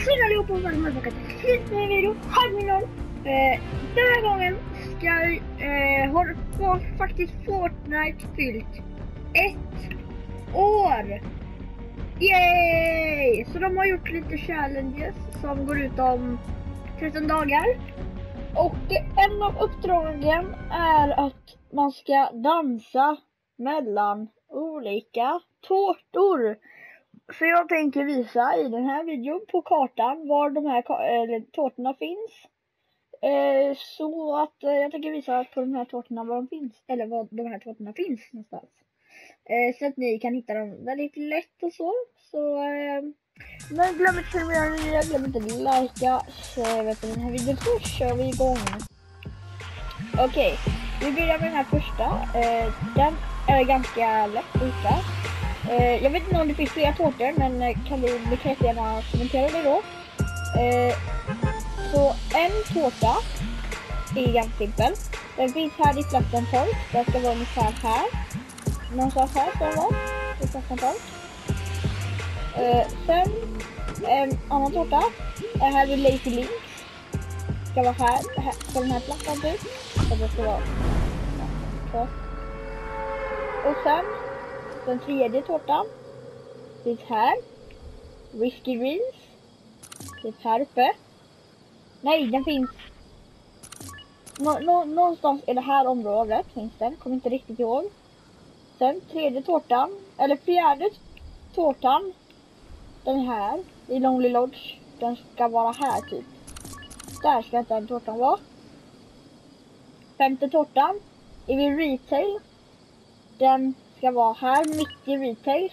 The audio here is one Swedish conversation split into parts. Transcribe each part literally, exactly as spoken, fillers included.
Tjena allihopa och välkomna tillbaka till en ny video. Hej min någon. Eh, den här gången ska eh, har, har faktiskt Fortnite fyllt ett år. Yay! Så de har gjort lite challenges som går ut om tretton dagar. Och en av uppdragen är att man ska dansa mellan olika tårtor. Så jag tänker visa i den här videon på kartan var de här eller, tårtorna finns. Eh, så att eh, jag tänker visa på de här tårtorna var de finns. Eller var de här tårtorna finns någonstans. Eh, så att ni kan hitta dem väldigt lätt och så. Så eh, men glöm inte att göra det, glöm inte att likea. Så vet du den här videon så kör vi igång. Okej, okay, vi börjar med den här första. Eh, den är ganska lätt att hitta. Uh, jag vet inte om det finns flera tårtor, men uh, kan du bekräfta gärna kommentera det då. Uh, så en tårta är ganska simpel. Den finns här i platsen tolv. Den ska vara ungefär här. Någonstans här ska den vara. I platsen tolv. Uh, sen en annan tårta är här vid Lazy Links. Ska vara här, här på den här platsen typ. Så det ska vara så. Och sen den tredje tårtan finns här. Risky Reels finns här uppe. Nej, den finns nå nå någonstans i det här området finns den. Kommer inte riktigt ihåg. Sen tredje tårtan, eller fjärde tårtan, den här i Lonely Lodge. Den ska vara här typ. Där ska inte den tårtan vara. Femte tårtan är vid Retail. Den ska vara här mitt i Retail.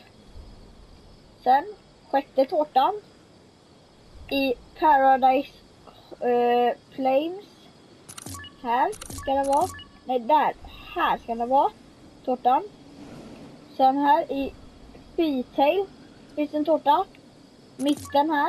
Sen sjätte tårtan i Paradise uh, Plains. Här ska det vara. Nej, där. Här ska det vara tårtan. Sen här i Retail finns en tårta. Mitten här.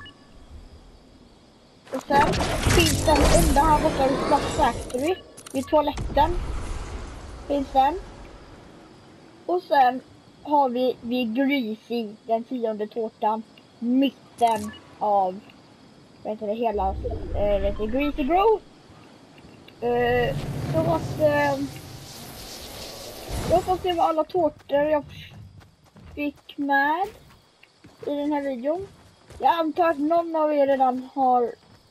Och sen finns den under här borta vid Black Factory. Vid toaletten finns den. Och sen har vi vid Greasy, den tionde tårtan, mitten av vet du, det hela äh, vet du, Greasy Grow. Uh, så att uh, jag får se vad alla tårtor jag fick med i den här videon. Jag antar att någon av er redan har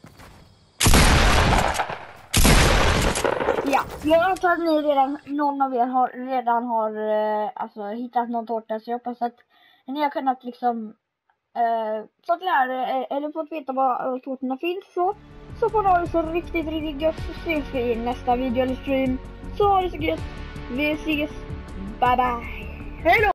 Ja, jag antar att ni redan, någon av er har, redan har eh, alltså, hittat någon tårta. Så jag hoppas att ni har kunnat liksom eh, fått lära er, eller fått veta var tårtorna finns. Så, så får ni ha det så riktigt, riktigt gött. Så ses vi i nästa video eller stream. Så ha det så gött. Vi ses. Bye bye. Hej då!